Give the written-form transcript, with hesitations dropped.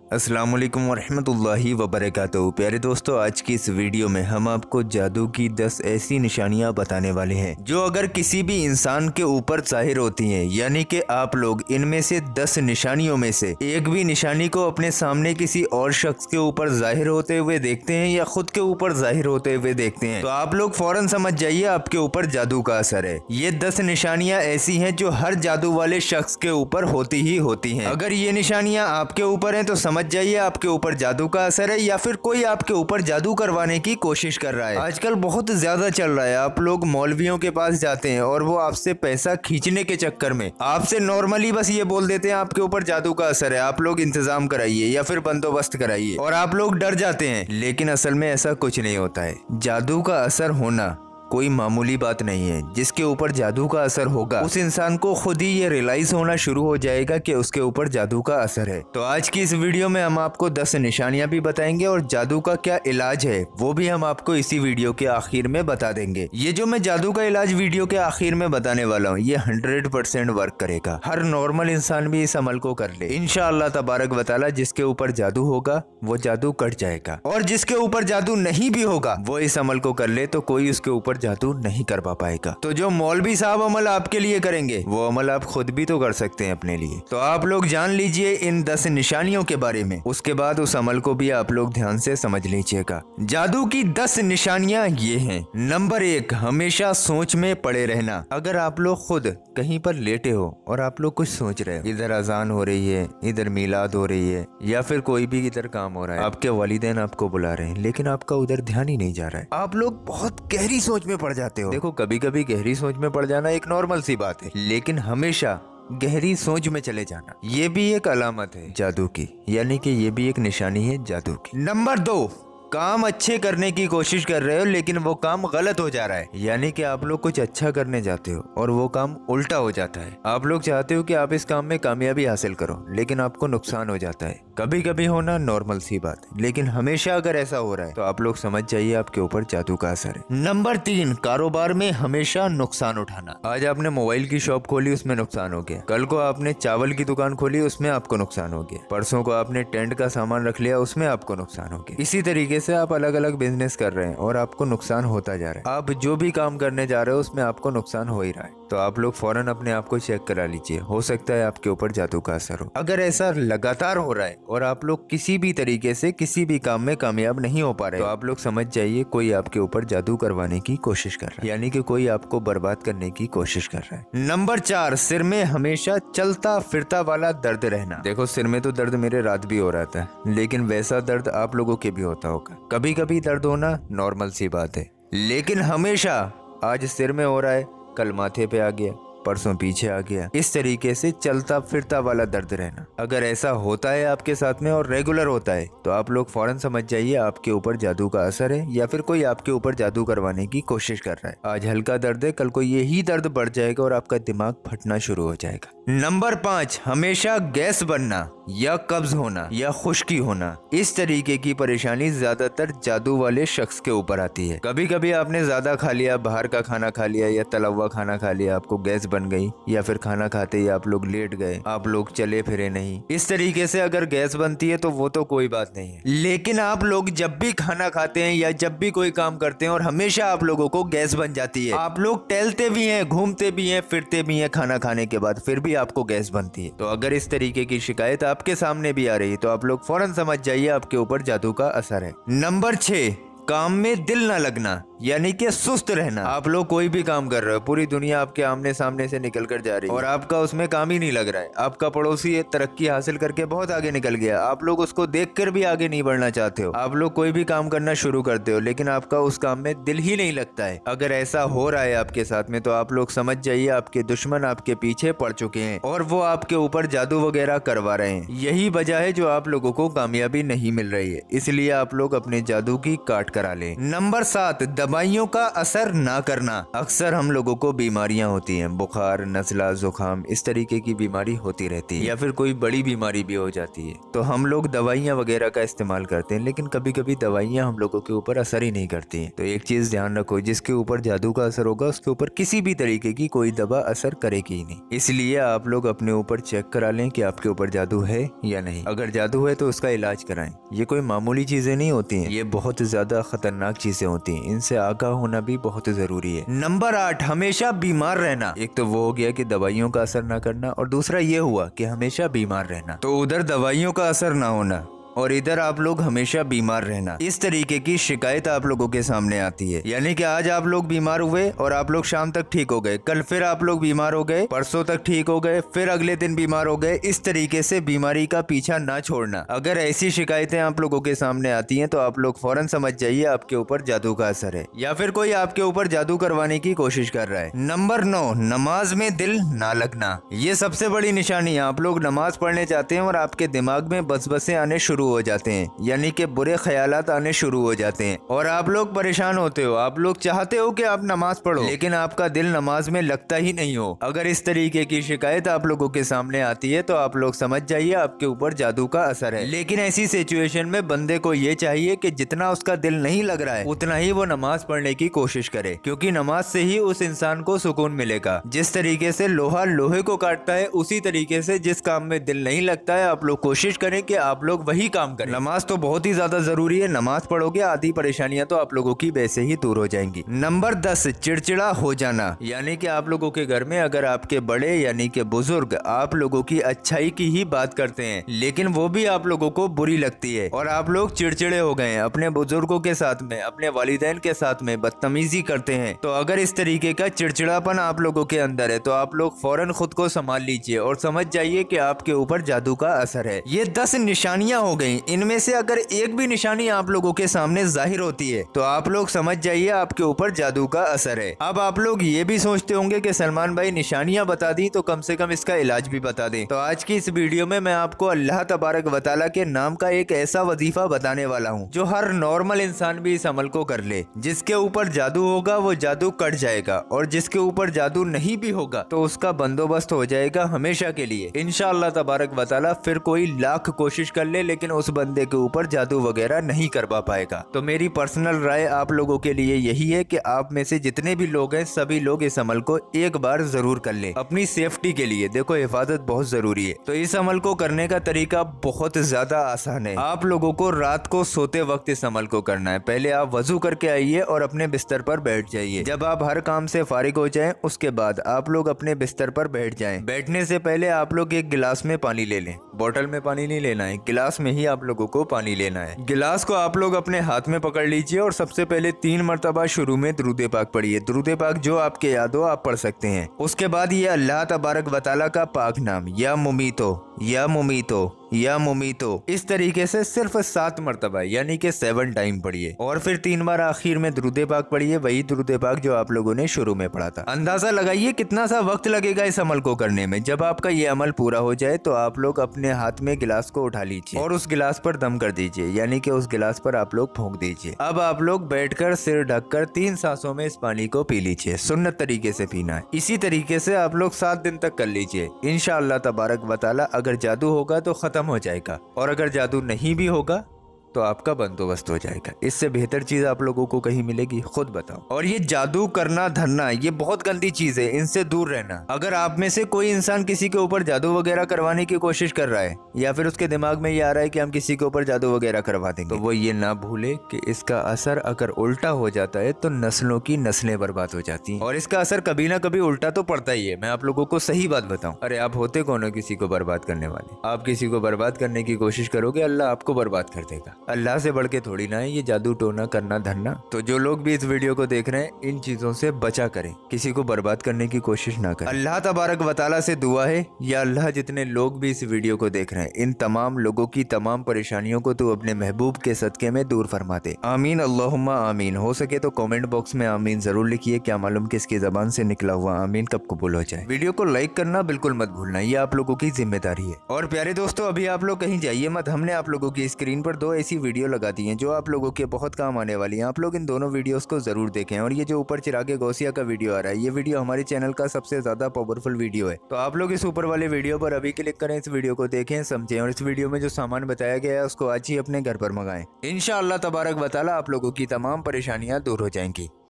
अस्सलाम वालेकुम वरहमतुल्लाहि वबरकातुहू। प्यारे दोस्तों, आज की इस वीडियो में हम आपको जादू की 10 ऐसी निशानियां बताने वाले हैं जो अगर किसी भी इंसान के ऊपर जाहिर होती हैं, यानी कि आप लोग इनमें से 10 निशानियों में से एक भी निशानी को अपने सामने किसी और शख्स के ऊपर जाहिर होते हुए देखते हैं या खुद के ऊपर जाहिर होते हुए देखते हैं तो आप लोग फौरन समझ जाइए आपके ऊपर जादू का असर है। ये 10 निशानियां ऐसी हैं जो हर जादू वाले शख्स के ऊपर होती ही होती हैं। अगर ये निशानियां आपके ऊपर हैं तो समझ जाइए आपके ऊपर जादू का असर है या फिर कोई आपके ऊपर जादू करवाने की कोशिश कर रहा है। आजकल बहुत ज्यादा चल रहा है, आप लोग मौलवियों के पास जाते हैं और वो आपसे पैसा खींचने के चक्कर में आपसे नॉर्मली बस ये बोल देते हैं आपके ऊपर जादू का असर है, आप लोग इंतजाम कराइए या फिर बंदोबस्त कराइए, और आप लोग डर जाते हैं। लेकिन असल में ऐसा कुछ नहीं होता है। जादू का असर होना कोई मामूली बात नहीं है। जिसके ऊपर जादू का असर होगा उस इंसान को खुद ही ये रियलाइज होना शुरू हो जाएगा कि उसके ऊपर जादू का असर है। तो आज की इस वीडियो में हम आपको 10 निशानियां भी बताएंगे और जादू का क्या इलाज है वो भी हम आपको इसी वीडियो के आखिर में बता देंगे। ये जो मैं जादू का इलाज वीडियो के आखिर में बताने वाला हूँ ये 100% वर्क करेगा। हर नॉर्मल इंसान भी इस अमल को कर ले इंशाअल्लाह तबारक व तआला। जिसके ऊपर जादू होगा वो जादू कट जाएगा, और जिसके ऊपर जादू नहीं भी होगा वो इस अमल को कर ले तो कोई उसके ऊपर जादू नहीं कर पाएगा। तो जो मौलवी साहब अमल आपके लिए करेंगे वो अमल आप खुद भी तो कर सकते हैं अपने लिए। तो आप लोग जान लीजिए इन 10 निशानियों के बारे में, उसके बाद उस अमल को भी आप लोग ध्यान से समझ लीजिएगा। जादू की 10 निशानियां ये हैं। नंबर 1, हमेशा सोच में पड़े रहना। अगर आप लोग खुद कहीं पर लेटे हो और आप लोग कुछ सोच रहे हो, इधर अजान हो रही है, इधर मिलाद हो रही है या फिर कोई भी इधर काम हो रहा है, आपके वालिदैन आपको बुला रहे हैं लेकिन आपका उधर ध्यान ही नहीं जा रहा है, आप लोग बहुत गहरी सोच में पड़ जाते हो। देखो, कभी कभी गहरी सोच में पड़ जाना एक नॉर्मल सी बात है, लेकिन हमेशा गहरी सोच में चले जाना ये भी एक अलामत है जादू की, यानी कि ये भी एक निशानी है जादू की। नंबर 2, काम अच्छे करने की कोशिश कर रहे हो लेकिन वो काम गलत हो जा रहा है, यानी कि आप लोग कुछ अच्छा करने जाते हो और वो काम उल्टा हो जाता है। आप लोग चाहते हो कि आप इस काम में कामयाबी हासिल करो लेकिन आपको नुकसान हो जाता है। कभी कभी होना नॉर्मल सी बात है, लेकिन हमेशा अगर ऐसा हो रहा है तो आप लोग समझ जाइए आपके ऊपर जादू का असर है। नंबर 3, कारोबार में हमेशा नुकसान उठाना। आज आपने मोबाइल की शॉप खोली, उसमें नुकसान हो गया। कल को आपने चावल की दुकान खोली, उसमें आपको नुकसान हो गया। परसों को आपने टेंट का सामान रख लिया, उसमें आपको नुकसान हो गया। इसी तरीके से आप अलग अलग बिजनेस कर रहे हैं और आपको नुकसान होता जा रहा है। आप जो भी काम करने जा रहे हो उसमें आपको नुकसान हो ही रहा है। तो आप लोग फौरन अपने आप को चेक करा लीजिए, हो सकता है आपके ऊपर जादू का असर हो। अगर ऐसा लगातार हो रहा है और आप लोग किसी भी तरीके से किसी भी काम में कामयाब नहीं हो पा रहे तो आप लोग समझ जाइए कोई आपके ऊपर जादू करवाने की कोशिश कर रहा है, यानी कि कोई आपको बर्बाद करने की कोशिश कर रहा है। नंबर 4, सिर में हमेशा चलता फिरता वाला दर्द रहना। देखो, सिर में तो दर्द मेरे रात भी हो रहा था, लेकिन वैसा दर्द आप लोगों के भी होता होगा। कभी कभी दर्द होना नॉर्मल सी बात है, लेकिन हमेशा आज सिर में हो रहा है, कल माथे पे आ गया, परसों पीछे आ गया, इस तरीके से चलता फिरता वाला दर्द रहना। अगर ऐसा होता है आपके साथ में और रेगुलर होता है तो आप लोग फौरन समझ जाइए आपके ऊपर जादू का असर है या फिर कोई आपके ऊपर जादू करवाने की कोशिश कर रहा है। आज हल्का दर्द है, कल को यही दर्द बढ़ जाएगा और आपका दिमाग फटना शुरू हो जाएगा। नंबर 5, हमेशा गैस बनना या कब्ज होना या खुश्की होना। इस तरीके की परेशानी ज्यादातर जादू वाले शख्स के ऊपर आती है। कभी कभी आपने ज्यादा खा लिया, बाहर का खाना खा लिया या तला हुआ खाना खा लिया, आपको गैस बन गई, या फिर खाना खाते ही आप लोग लेट गए, आप लोग चले फिरे नहीं। इस तरीके से अगर गैस बनती है तो वो तो कोई बात नहीं है, लेकिन आप लोग जब भी खाना खाते हैं या जब भी कोई काम करते हैं और हमेशा आप लोगों को गैस बन जाती है, आप लोग टहलते भी हैं, घूमते भी हैं, फिरते भी हैं खाना खाने के बाद, फिर भी आपको गैस बनती है। तो अगर इस तरीके की शिकायत आपके सामने भी आ रही है तो आप लोग फौरन समझ जाइए आपके ऊपर जादू का असर है। नंबर 6, काम में दिल न लगना यानी कि सुस्त रहना। आप लोग कोई भी काम कर रहे हो, पूरी दुनिया आपके आमने सामने से निकल कर जा रही है और आपका उसमें काम ही नहीं लग रहा है। आपका पड़ोसी तरक्की हासिल करके बहुत आगे निकल गया, आप लोग उसको देखकर भी आगे नहीं बढ़ना चाहते हो। आप लोग कोई भी काम करना शुरू करते हो लेकिन आपका उस काम में दिल ही नहीं लगता है। अगर ऐसा हो रहा है आपके साथ में तो आप लोग समझ जाइए आपके दुश्मन आपके पीछे पड़ चुके हैं और वो आपके ऊपर जादू वगैरह करवा रहे हैं। यही वजह है जो आप लोगों को कामयाबी नहीं मिल रही है, इसलिए आप लोग अपने जादू की काट करा लें। नंबर 7, दवाइयों का असर ना करना। अक्सर हम लोगों को बीमारियां होती हैं, बुखार, नज़ला, जुकाम, इस तरीके की बीमारी होती रहती है, या फिर कोई बड़ी बीमारी भी हो जाती है, तो हम लोग दवाइयां वगैरह का इस्तेमाल करते हैं, लेकिन कभी कभी दवाइयां हम लोगों के ऊपर असर ही नहीं करती हैं। तो एक चीज ध्यान रखो, जिसके ऊपर जादू का असर होगा उसके ऊपर किसी भी तरीके की कोई दवा असर करेगी ही नहीं। इसलिए आप लोग अपने ऊपर चेक करा लें कि आपके ऊपर जादू है या नहीं। अगर जादू है तो उसका इलाज कराएं। ये कोई मामूली चीजें नहीं होती हैं, ये बहुत ज्यादा खतरनाक चीजें होती हैं, इनसे आगाह होना भी बहुत जरूरी है। नंबर 8, हमेशा बीमार रहना। एक तो वो हो गया कि दवाइयों का असर ना करना, और दूसरा ये हुआ कि हमेशा बीमार रहना। तो उधर दवाइयों का असर ना होना और इधर आप लोग हमेशा बीमार रहना, इस तरीके की शिकायत आप लोगों के सामने आती है। यानी कि आज आप लोग बीमार हुए और आप लोग शाम तक ठीक हो गए, कल फिर आप लोग बीमार हो गए, परसों तक ठीक हो गए, फिर अगले दिन बीमार हो गए। इस तरीके से बीमारी का पीछा ना छोड़ना। अगर ऐसी शिकायतें आप लोगों के सामने आती हैं तो आप लोग फौरन समझ जाइए आपके ऊपर जादू का असर है, या फिर कोई आपके ऊपर जादू करवाने की कोशिश कर रहा है। नंबर 9, नमाज में दिल ना लगना। ये सबसे बड़ी निशानी है। आप लोग नमाज पढ़ने जाते हैं और आपके दिमाग में बसबसे आने शुरू हो जाते हैं, यानी कि बुरे ख्यालात आने शुरू हो जाते हैं और आप लोग परेशान होते हो। आप लोग चाहते हो कि आप नमाज पढ़ो, लेकिन आपका दिल नमाज में लगता ही नहीं हो। अगर इस तरीके की शिकायत आप लोगों के सामने आती है तो आप लोग समझ जाइए आपके ऊपर जादू का असर है। लेकिन ऐसी सिचुएशन में बंदे को ये चाहिए कि जितना उसका दिल नहीं लग रहा है उतना ही वो नमाज पढ़ने की कोशिश करे, क्योंकि नमाज से ही उस इंसान को सुकून मिलेगा। जिस तरीके से लोहा लोहे को काटता है, उसी तरीके से जिस काम में दिल नहीं लगता है आप लोग कोशिश करें कि आप लोग वही काम करें। नमाज तो बहुत ही ज्यादा जरूरी है। नमाज पढ़ोगे आधी परेशानियां तो आप लोगों की वैसे ही दूर हो जाएंगी। नंबर 10, चिड़चिड़ा हो जाना। यानी कि आप लोगों के घर में अगर आपके बड़े यानी कि बुजुर्ग आप लोगों की अच्छाई की ही बात करते हैं, लेकिन वो भी आप लोगों को बुरी लगती है और आप लोग चिड़चिड़े हो गए हैं, अपने बुजुर्गों के साथ में, अपने वालिदैन के साथ में बदतमीजी करते हैं, तो अगर इस तरीके का चिड़चिड़ापन आप लोगों के अंदर है तो आप लोग फौरन खुद को संभाल लीजिए और समझ जाइए कि आपके ऊपर जादू का असर है। ये 10 निशानियां हो गई। इनमें से अगर एक भी निशानी आप लोगों के सामने जाहिर होती है तो आप लोग समझ जाइए आपके ऊपर जादू का असर है। अब आप लोग ये भी सोचते होंगे कि सलमान भाई निशानियां बता दी तो कम से कम इसका इलाज भी बता दें। तो आज की इस वीडियो में मैं आपको अल्लाह तबारक व तआला के नाम का एक ऐसा वजीफा बताने वाला हूँ जो हर नॉर्मल इंसान भी इस अमल को कर ले। जिसके ऊपर जादू होगा वो जादू कट जाएगा, और जिसके ऊपर जादू नहीं भी होगा तो उसका बंदोबस्त हो जाएगा हमेशा के लिए इंशाअल्लाह तबारक व तआला। फिर कोई लाख कोशिश कर ले लेकिन उस बंदे के ऊपर जादू वगैरह नहीं करवा पाएगा। तो मेरी पर्सनल राय आप लोगों के लिए यही है कि आप में से जितने भी लोग हैं सभी लोग इस अमल को एक बार जरूर कर ले, अपनी सेफ्टी के लिए। देखो हिफाजत बहुत जरूरी है। तो इस अमल को करने का तरीका बहुत ज्यादा आसान है। आप लोगों को रात को सोते वक्त इस अमल को करना है। पहले आप वजू करके आइए और अपने बिस्तर पर बैठ जाइए। जब आप हर काम से फारिग हो जाएं उसके बाद आप लोग अपने बिस्तर पर बैठ जाएं। बैठने से पहले आप लोग एक गिलास में पानी ले लें। बोतल में पानी नहीं लेना है, गिलास में ही आप लोगों को पानी लेना है। गिलास को आप लोग अपने हाथ में पकड़ लीजिए और सबसे पहले 3 मरतबा शुरू में दुरूद पाक पढ़िए। दुरूद पाक जो आपके याद हो आप पढ़ सकते हैं। उसके बाद ये अल्लाह तबारक व तआला का पाक नाम या मुमीतो या मुमीतो या मुमीतो, इस तरीके से सिर्फ 7 मरतबा यानी कि 7 टाइम पढ़िए। और फिर 3 बार आखिर में दुरूद पाक पढ़िए, वही दुरूद पाक जो आप लोगों ने शुरू में पढ़ा था। अंदाजा लगाइए कितना सा वक्त लगेगा इस अमल को करने में। जब आपका ये अमल पूरा हो जाए तो आप लोग अपने हाथ में गिलास को उठा लीजिए और उस गिलास पर दम कर दीजिए, यानी कि उस गिलास पर आप लोग फूंक दीजिए। अब आप लोग बैठकर सिर ढककर 3 सांसों में इस पानी को पी लीजिए। सुन्नत तरीके से पीना है। इसी तरीके से आप लोग 7 दिन तक कर लीजिए। इंशाअल्लाह तबारक व तआला अगर जादू होगा तो खत्म हो जाएगा, और अगर जादू नहीं भी होगा तो आपका बंदोबस्त हो जाएगा। इससे बेहतर चीज आप लोगों को कहीं मिलेगी? खुद बताओ। और ये जादू करना धरना ये बहुत गंदी चीज है, इनसे दूर रहना। अगर आप में से कोई इंसान किसी के ऊपर जादू वगैरह करवाने की कोशिश कर रहा है या फिर उसके दिमाग में ये आ रहा है कि हम किसी के ऊपर जादू वगैरह करवा देंगे, तो वो ये ना भूले कि इसका असर अगर उल्टा हो जाता है तो नस्लों की नस्लें बर्बाद हो जाती हैं। और इसका असर कभी ना कभी उल्टा तो पड़ता ही है। मैं आप लोगों को सही बात बताऊं, अरे आप होते कौन हो किसी को बर्बाद करने वाले? आप किसी को बर्बाद करने की कोशिश करोगे अल्लाह आपको बर्बाद कर देगा। अल्लाह से बढ़ के थोड़ी ना है ये जादू टोना करना धरना। तो जो लोग भी इस वीडियो को देख रहे हैं इन चीजों से बचा करें, किसी को बर्बाद करने की कोशिश ना करें। अल्लाह तबारक व तआला से दुआ है, या अल्लाह जितने लोग भी इस वीडियो को देख रहे हैं इन तमाम लोगों की तमाम परेशानियों को तू अपने महबूब के सदके में दूर फरमा दे। आमीन अल्लाहुम्मा आमीन। हो सके तो कमेंट बॉक्स में आमीन जरूर लिखिए। क्या मालूम किसकी जबान से निकला हुआ आमीन कब कबूल हो जाए। वीडियो को लाइक करना बिल्कुल मत भूलना, ये आप लोगों की जिम्मेदारी है। और प्यारे दोस्तों अभी आप लोग कहीं जाइए मत, हमने आप लोगों की स्क्रीन पर 2 ऐसी सी वीडियो लगा दी है जो आप लोगों के बहुत काम आने वाली है। आप लोग इन दोनों वीडियोस को जरूर देखें। और ये जो ऊपर चिरागे गौसिया का वीडियो आ रहा है, ये वीडियो हमारे चैनल का सबसे ज्यादा पावरफुल वीडियो है। तो आप लोग इस ऊपर वाले वीडियो पर अभी क्लिक करें, इस वीडियो को देखें, समझें और इस वीडियो में जो सामान बताया गया है उसको आज ही अपने घर पर मंगाएं। इंशाअल्लाह तबारक व तआला आप लोगों की तमाम परेशानियां दूर हो जाएंगी।